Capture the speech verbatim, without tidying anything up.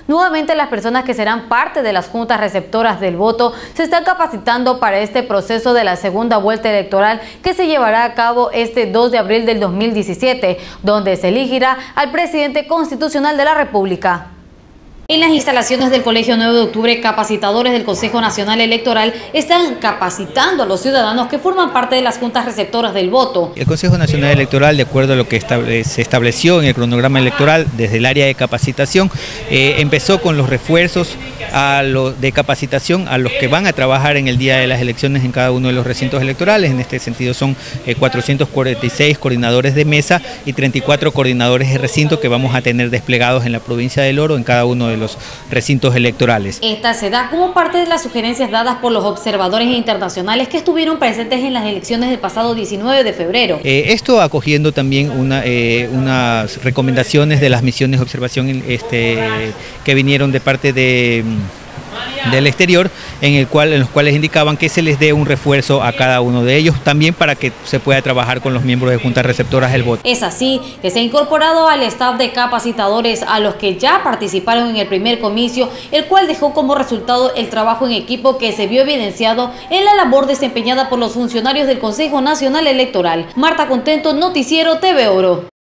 Nuevamente, las personas que serán parte de las juntas receptoras del voto se están capacitando para este proceso de la segunda vuelta electoral que se llevará a cabo este dos de abril del dos mil diecisiete, donde se elegirá al presidente constitucional de la República. En las instalaciones del Colegio nueve de octubre, capacitadores del Consejo Nacional Electoral están capacitando a los ciudadanos que forman parte de las juntas receptoras del voto. El Consejo Nacional Electoral, de acuerdo a lo que estable, se estableció en el cronograma electoral desde el área de capacitación, eh, empezó con los refuerzos a lo, de capacitación a los que van a trabajar en el día de las elecciones en cada uno de los recintos electorales. En este sentido son eh, cuatrocientos cuarenta y seis coordinadores de mesa y treinta y cuatro coordinadores de recinto que vamos a tener desplegados en la provincia del Oro en cada uno de los recintos electorales. Esta se da como parte de las sugerencias dadas por los observadores internacionales que estuvieron presentes en las elecciones del pasado diecinueve de febrero. Eh, esto acogiendo también una, eh, unas recomendaciones de las misiones de observación este, que vinieron de parte de... del exterior, en el cual en los cuales indicaban que se les dé un refuerzo a cada uno de ellos, también para que se pueda trabajar con los miembros de juntas receptoras del voto. Es así que se ha incorporado al staff de capacitadores a los que ya participaron en el primer comicio, el cual dejó como resultado el trabajo en equipo que se vio evidenciado en la labor desempeñada por los funcionarios del Consejo Nacional Electoral. Marta Contento, Noticiero T V Oro.